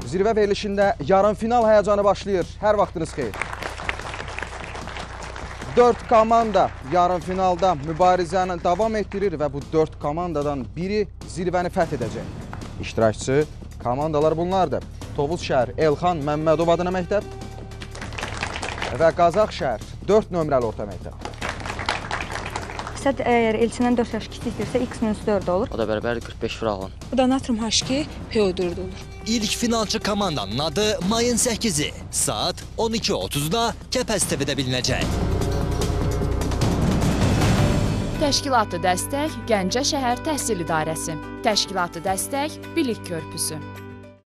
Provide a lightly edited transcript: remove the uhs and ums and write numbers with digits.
Zirvə verilişində yarım final həyəcanı başlayır. Hər vaxtınız xeyir. 4 komanda yarım finalda mübarizəni davam etdirir və bu 4 komandadan biri zirvəni fəth edəcək. İştirakçı komandalar bunlardır. Tovuz şəhər Elxan Məmmədov adına məktəb və Qazax şəhər 4 nömrəli orta məktəb. İstəd əgər Elçindən 4 yaş kiçikdirsə X-4 olur. O da bərabər 45 fraqlan. Bu da Natrum H2 PO4 olur. İlk finalçı komandanın adı mayın 8-i saat 12:30-da Kəpəz TV-də bilinəcək. Təşkilatı dəstək Gəncə şəhər təhsil idarəsi. Təşkilatı dəstək Bilik körpüsü.